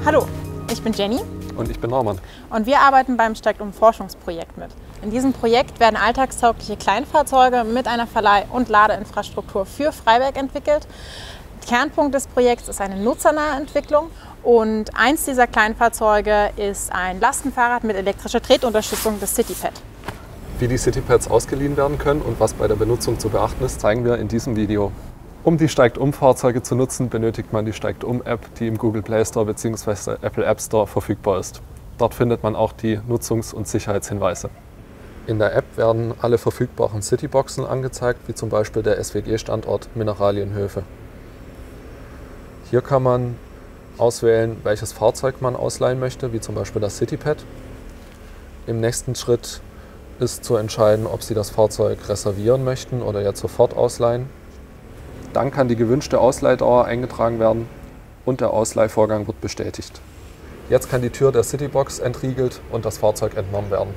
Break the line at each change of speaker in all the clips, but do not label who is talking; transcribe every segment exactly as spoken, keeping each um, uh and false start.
Hallo, ich bin Jenny.
Und ich bin Norman.
Und wir arbeiten beim Steigt-um-Forschungsprojekt mit. In diesem Projekt werden alltagstaugliche Kleinfahrzeuge mit einer Verleih- und Ladeinfrastruktur für Freiberg entwickelt. Kernpunkt des Projekts ist eine nutzernahe Entwicklung und eins dieser Kleinfahrzeuge ist ein Lastenfahrrad mit elektrischer Tretunterstützung des CityPad.
Wie die CityPads ausgeliehen werden können und was bei der Benutzung zu beachten ist, zeigen wir in diesem Video. Um die Steigt-um-Fahrzeuge zu nutzen, benötigt man die Steigt-um-App, die im Google Play Store bzw. Apple App Store verfügbar ist. Dort findet man auch die Nutzungs- und Sicherheitshinweise. In der App werden alle verfügbaren Cityboxen angezeigt, wie zum Beispiel der S W G-Standort Mineralienhöfe. Hier kann man auswählen, welches Fahrzeug man ausleihen möchte, wie zum Beispiel das CityPad. Im nächsten Schritt ist zu entscheiden, ob Sie das Fahrzeug reservieren möchten oder jetzt sofort ausleihen. Dann kann die gewünschte Ausleihdauer eingetragen werden und der Ausleihvorgang wird bestätigt. Jetzt kann die Tür der Citybox entriegelt und das Fahrzeug entnommen werden.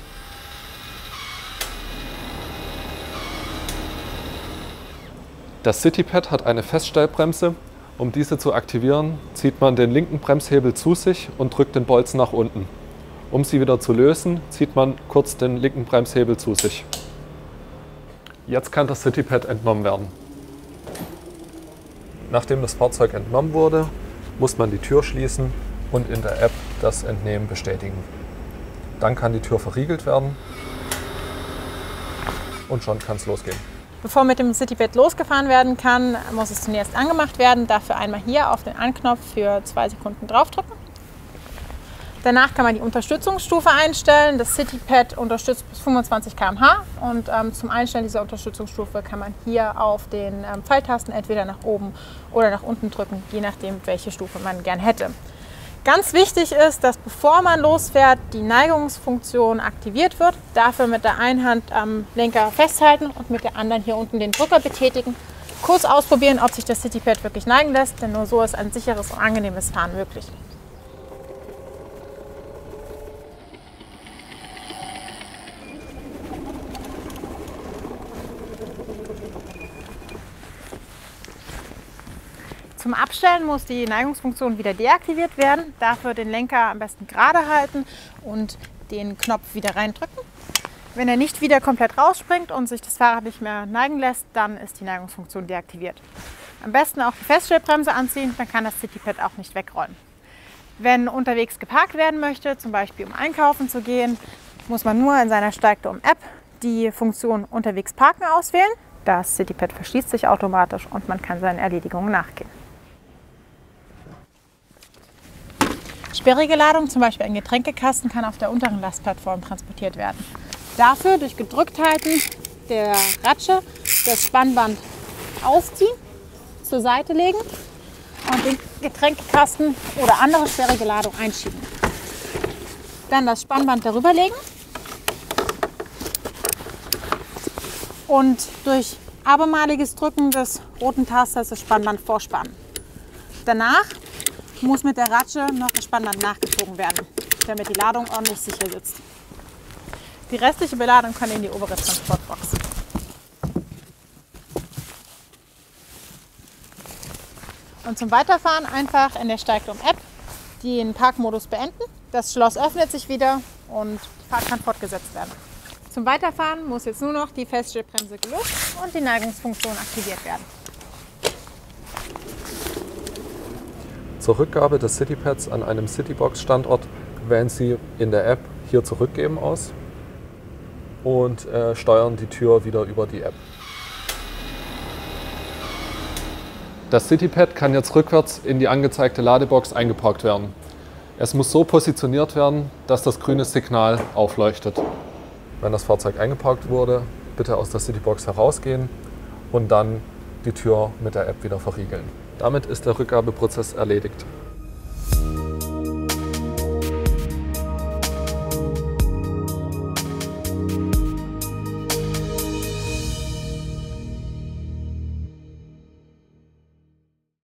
Das CityPad hat eine Feststellbremse. Um diese zu aktivieren, zieht man den linken Bremshebel zu sich und drückt den Bolzen nach unten. Um sie wieder zu lösen, zieht man kurz den linken Bremshebel zu sich. Jetzt kann das CityPad entnommen werden. Nachdem das Fahrzeug entnommen wurde, muss man die Tür schließen und in der App das Entnehmen bestätigen. Dann kann die Tür verriegelt werden und schon kann es losgehen.
Bevor mit dem CityPad losgefahren werden kann, muss es zunächst angemacht werden. Dafür einmal hier auf den Anknopf für zwei Sekunden draufdrücken. Danach kann man die Unterstützungsstufe einstellen. Das CityPad unterstützt bis fünfundzwanzig Kilometer pro Stunde und ähm, zum Einstellen dieser Unterstützungsstufe kann man hier auf den ähm, Pfeiltasten entweder nach oben oder nach unten drücken, je nachdem, welche Stufe man gern hätte. Ganz wichtig ist, dass bevor man losfährt, die Neigungsfunktion aktiviert wird. Dafür mit der einen Hand am Lenker festhalten und mit der anderen hier unten den Drücker betätigen. Kurz ausprobieren, ob sich das CityPad wirklich neigen lässt, denn nur so ist ein sicheres und angenehmes Fahren möglich. Zum Abstellen muss die Neigungsfunktion wieder deaktiviert werden. Dafür den Lenker am besten gerade halten und den Knopf wieder reindrücken. Wenn er nicht wieder komplett rausspringt und sich das Fahrrad nicht mehr neigen lässt, dann ist die Neigungsfunktion deaktiviert. Am besten auch die Feststellbremse anziehen, dann kann das CityPad auch nicht wegrollen. Wenn unterwegs geparkt werden möchte, zum Beispiel um einkaufen zu gehen, muss man nur in seiner Steigt-um-App die Funktion Unterwegs parken auswählen. Das CityPad verschließt sich automatisch und man kann seinen Erledigungen nachgehen. Sperrige Ladung, zum Beispiel ein Getränkekasten, kann auf der unteren Lastplattform transportiert werden. Dafür durch Gedrückthalten der Ratsche das Spannband ausziehen, zur Seite legen und den Getränkekasten oder andere sperrige Ladung einschieben. Dann das Spannband darüber legen und durch abermaliges Drücken des roten Tasters das Spannband vorspannen. Danach muss mit der Ratsche noch das Spannband nachgezogen werden, damit die Ladung ordentlich sicher sitzt. Die restliche Beladung kann in die obere Transportbox. Und zum Weiterfahren einfach in der Steigt-um-App den Parkmodus beenden. Das Schloss öffnet sich wieder und die Fahrt kann fortgesetzt werden. Zum Weiterfahren muss jetzt nur noch die Feststellbremse gelöst und die Neigungsfunktion aktiviert werden.
Zur Rückgabe des CityPads an einem Citybox-Standort wählen Sie in der App hier Zurückgeben aus und äh, steuern die Tür wieder über die App. Das CityPad kann jetzt rückwärts in die angezeigte Ladebox eingeparkt werden. Es muss so positioniert werden, dass das grüne Signal aufleuchtet. Wenn das Fahrzeug eingeparkt wurde, bitte aus der Citybox herausgehen und dann die Tür mit der App wieder verriegeln. Damit ist der Rückgabeprozess erledigt.